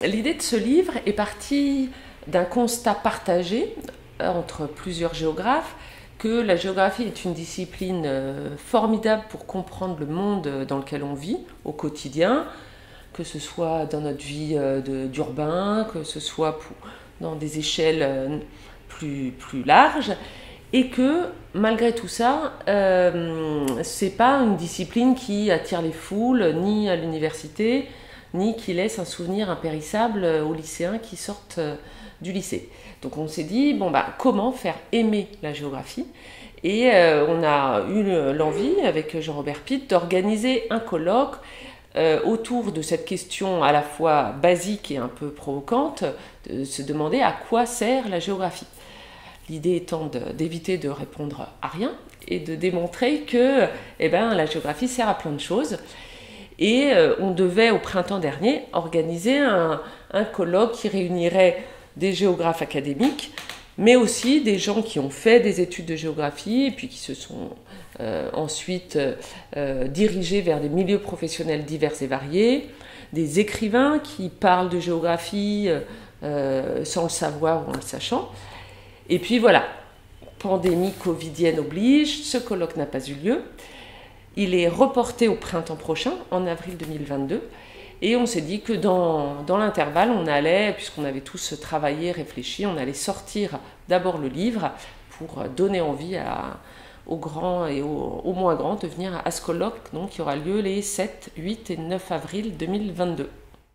L'idée de ce livre est partie d'un constat partagé entre plusieurs géographes que la géographie est une discipline formidable pour comprendre le monde dans lequel on vit au quotidien, que ce soit dans notre vie d'urbain, que ce soit dans des échelles plus larges, et que malgré tout ça, c'est pas une discipline qui attire les foules, ni à l'université, ni qui laisse un souvenir impérissable aux lycéens qui sortent du lycée. Donc on s'est dit, comment faire aimer la géographie ? Et on a eu l'envie, avec Jean-Robert Pitt, d'organiser un colloque autour de cette question à la fois basique et un peu provocante, de se demander à quoi sert la géographie. L'idée étant d'éviter de répondre à rien et de démontrer que la géographie sert à plein de choses. Et on devait, au printemps dernier, organiser un colloque qui réunirait des géographes académiques, mais aussi des gens qui ont fait des études de géographie et puis qui se sont ensuite dirigés vers des milieux professionnels divers et variés, des écrivains qui parlent de géographie sans le savoir ou en le sachant. Et puis voilà, pandémie covidienne oblige, ce colloque n'a pas eu lieu. Il est reporté au printemps prochain, en avril 2022. Et on s'est dit que dans l'intervalle, on allait, puisqu'on avait tous travaillé, réfléchi, on allait sortir d'abord le livre pour donner envie aux grands et aux moins grands de venir à ce colloque qui aura lieu les 7, 8 et 9 avril 2022.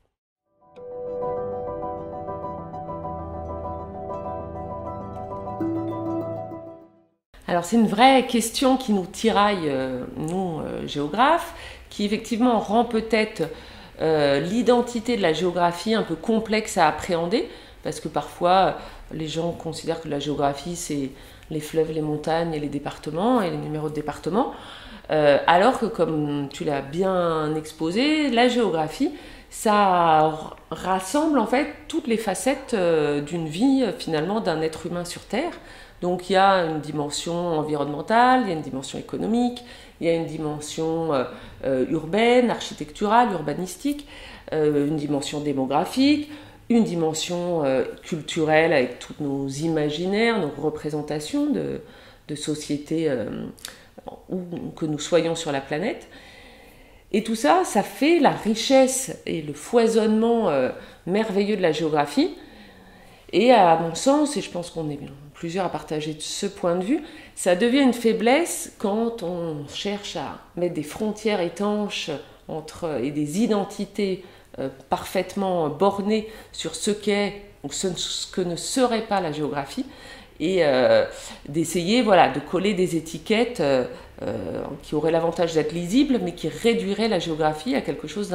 Alors c'est une vraie question qui nous tiraille, nous géographes, qui effectivement rend peut-être l'identité de la géographie un peu complexe à appréhender, parce que parfois les gens considèrent que la géographie c'est les fleuves, les montagnes et les départements et les numéros de départements, alors que comme tu l'as bien exposé, la géographie ça rassemble en fait toutes les facettes d'une vie finalement d'un être humain sur Terre. Donc il y a une dimension environnementale, il y a une dimension économique, il y a une dimension urbaine, architecturale, urbanistique, une dimension démographique, une dimension culturelle avec tous nos imaginaires, nos représentations de sociétés où que nous soyons sur la planète. Et tout ça, ça fait la richesse et le foisonnement merveilleux de la géographie. Et à mon sens, et je pense qu'on est plusieurs à partager ce point de vue, ça devient une faiblesse quand on cherche à mettre des frontières étanches et des identités parfaitement bornées sur ce qu'est ou ce que ne serait pas la géographie, et d'essayer de coller des étiquettes qui auraient l'avantage d'être lisibles, mais qui réduiraient la géographie à quelque chose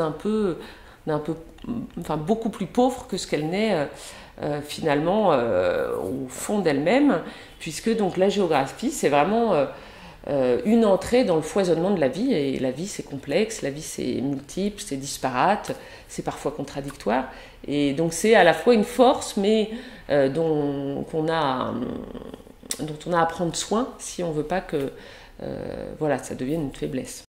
beaucoup plus pauvre que ce qu'elle n'est finalement au fond d'elle-même, puisque donc la géographie c'est vraiment une entrée dans le foisonnement de la vie, et la vie c'est complexe, la vie c'est multiple, c'est disparate, c'est parfois contradictoire, et donc c'est à la fois une force mais dont on a à prendre soin si on ne veut pas que ça devienne une faiblesse.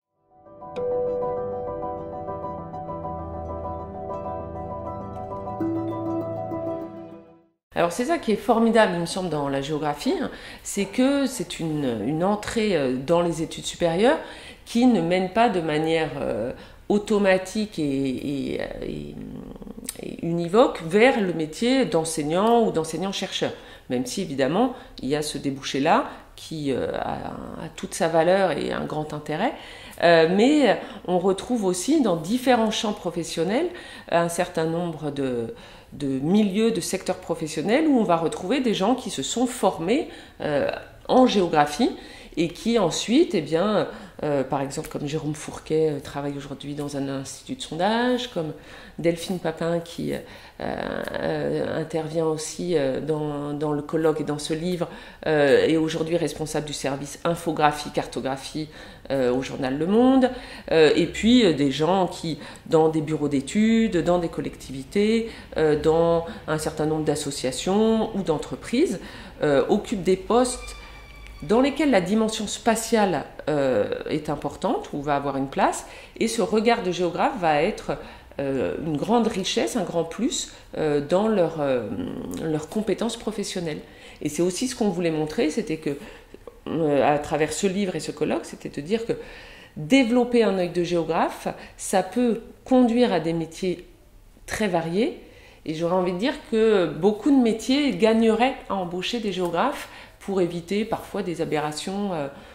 Alors c'est ça qui est formidable, il me semble, dans la géographie, c'est que c'est une entrée dans les études supérieures qui ne mène pas de manière automatique et univoque vers le métier d'enseignant ou d'enseignant-chercheur. Même si évidemment il y a ce débouché-là qui a toute sa valeur et un grand intérêt, mais on retrouve aussi dans différents champs professionnels un certain nombre de milieux, de secteurs professionnels où on va retrouver des gens qui se sont formés en géographie et qui ensuite, par exemple comme Jérôme Fourquet travaille aujourd'hui dans un institut de sondage, comme Delphine Papin qui intervient aussi dans le colloque et dans ce livre, est aujourd'hui responsable du service infographie, cartographie au journal Le Monde, et puis des gens qui, dans des bureaux d'études, dans des collectivités, dans un certain nombre d'associations ou d'entreprises, occupent des postes dans lesquels la dimension spatiale est importante ou va avoir une place, et ce regard de géographe va être une grande richesse, un grand plus dans leurs compétences professionnelles. Et c'est aussi ce qu'on voulait montrer, c'était que, à travers ce livre et ce colloque, c'était de dire que développer un œil de géographe, ça peut conduire à des métiers très variés. Et j'aurais envie de dire que beaucoup de métiers gagneraient à embaucher des géographes pour éviter parfois des aberrations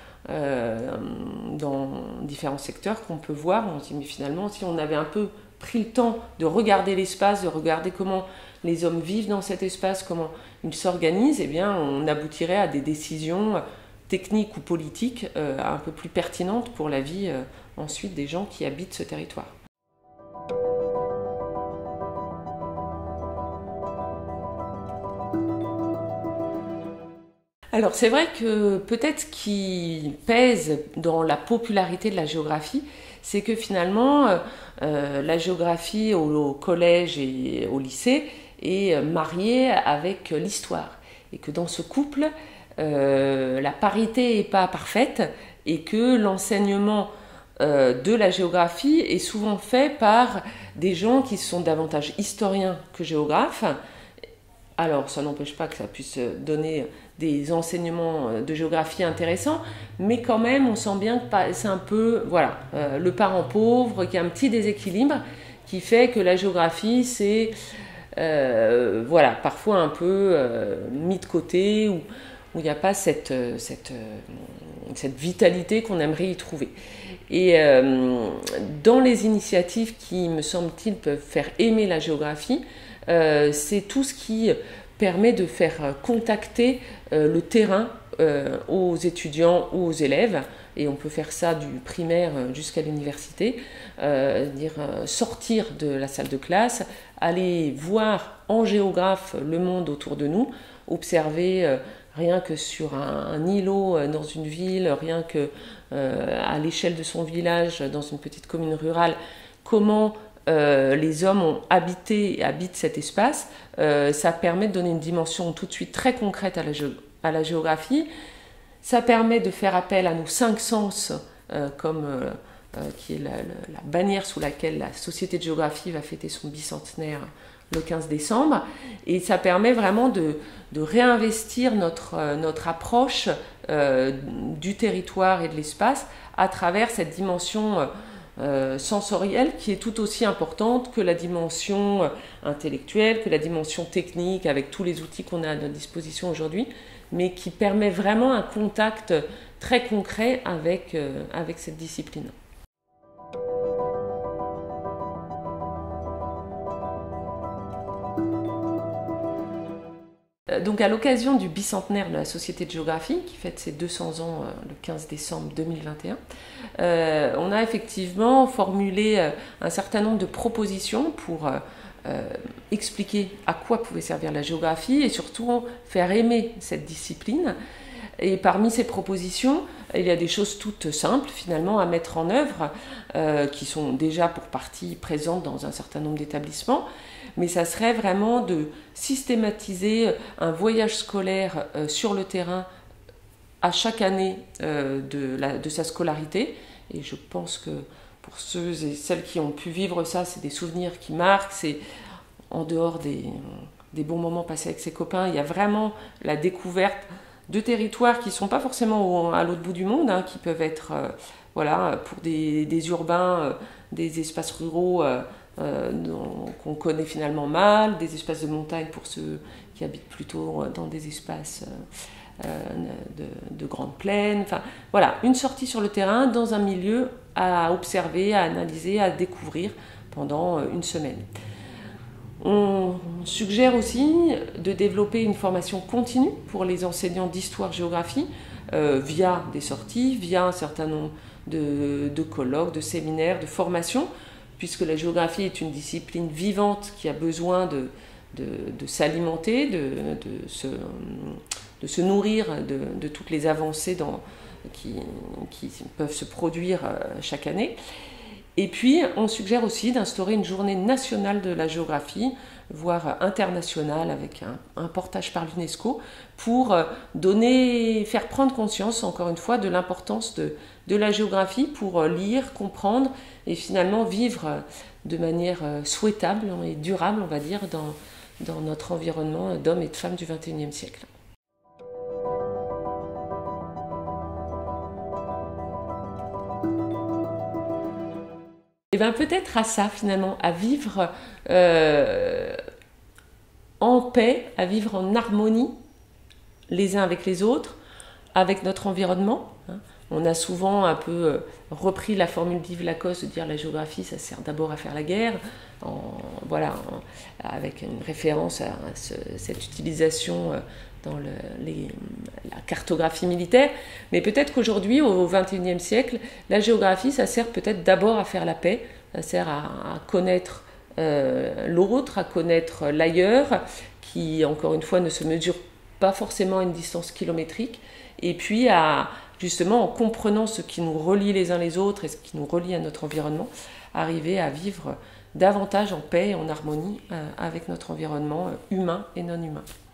dans différents secteurs qu'on peut voir. On se dit, mais finalement, si on avait un peu pris le temps de regarder l'espace, de regarder comment les hommes vivent dans cet espace, comment ils s'organisent, eh bien, on aboutirait à des décisions techniques ou politiques un peu plus pertinentes pour la vie ensuite des gens qui habitent ce territoire. Alors c'est vrai que peut-être ce qui pèse dans la popularité de la géographie, c'est que finalement la géographie au collège et au lycée est mariée avec l'histoire. Et que dans ce couple, la parité n'est pas parfaite et que l'enseignement de la géographie est souvent fait par des gens qui sont davantage historiens que géographes. Alors, ça n'empêche pas que ça puisse donner des enseignements de géographie intéressants, mais quand même, on sent bien que c'est un peu, voilà, le parent pauvre, qu'il y a un petit déséquilibre qui fait que la géographie, c'est, voilà, parfois un peu mis de côté, où il n'y a pas cette vitalité qu'on aimerait y trouver. Et dans les initiatives qui, me semble-t-il, peuvent faire aimer la géographie, c'est tout ce qui permet de faire contacter le terrain aux étudiants ou aux élèves, et on peut faire ça du primaire jusqu'à l'université, sortir de la salle de classe, aller voir en géographe le monde autour de nous, observer rien que sur un îlot dans une ville, rien que à l'échelle de son village, dans une petite commune rurale, comment les hommes ont habité et habitent cet espace. Ça permet de donner une dimension tout de suite très concrète à la géographie. Ça permet de faire appel à nos 5 sens, qui est la bannière sous laquelle la Société de géographie va fêter son bicentenaire le 15 décembre. Et ça permet vraiment de réinvestir notre approche du territoire et de l'espace à travers cette dimension sensorielle qui est tout aussi importante que la dimension intellectuelle, que la dimension technique avec tous les outils qu'on a à notre disposition aujourd'hui, mais qui permet vraiment un contact très concret avec cette discipline. Donc à l'occasion du bicentenaire de la Société de géographie, qui fête ses 200 ans le 15 décembre 2021, on a effectivement formulé un certain nombre de propositions pour expliquer à quoi pouvait servir la géographie et surtout faire aimer cette discipline. Et parmi ces propositions, il y a des choses toutes simples finalement à mettre en œuvre, qui sont déjà pour partie présentes dans un certain nombre d'établissements, mais ça serait vraiment de systématiser un voyage scolaire sur le terrain à chaque année de sa scolarité. Et je pense que pour ceux et celles qui ont pu vivre ça, c'est des souvenirs qui marquent, c'est en dehors des bons moments passés avec ses copains, il y a vraiment la découverte de territoires qui ne sont pas forcément à l'autre bout du monde, hein, qui peuvent être, voilà, pour des urbains, des espaces ruraux qu'on connaît finalement mal, des espaces de montagne pour ceux qui habitent plutôt dans des espaces de grandes plaines. Enfin, voilà, une sortie sur le terrain dans un milieu à observer, à analyser, à découvrir pendant une semaine. On suggère aussi de développer une formation continue pour les enseignants d'histoire-géographie via des sorties, via un certain nombre de colloques, de séminaires, de formations, puisque la géographie est une discipline vivante qui a besoin de s'alimenter, de se nourrir de toutes les avancées qui peuvent se produire chaque année. Et puis, on suggère aussi d'instaurer une journée nationale de la géographie, voire internationale, avec un portage par l'UNESCO, pour faire prendre conscience, encore une fois, de l'importance de la géographie pour lire, comprendre et finalement vivre de manière souhaitable et durable, on va dire, dans notre environnement d'hommes et de femmes du XXIe siècle. Et bien peut-être à ça finalement, à vivre en paix, à vivre en harmonie les uns avec les autres, avec notre environnement. On a souvent un peu repris la formule d'Yves Lacoste de dire la géographie, ça sert d'abord à faire la guerre, avec une référence à cette utilisation dans la cartographie militaire. Mais peut-être qu'aujourd'hui, au XXIe siècle, la géographie, ça sert peut-être d'abord à faire la paix, ça sert à connaître l'autre, à connaître l'ailleurs, qui, encore une fois, ne se mesure pas forcément à une distance kilométrique, et puis justement, en comprenant ce qui nous relie les uns les autres et ce qui nous relie à notre environnement, arriver à vivre davantage en paix et en harmonie avec notre environnement humain et non humain.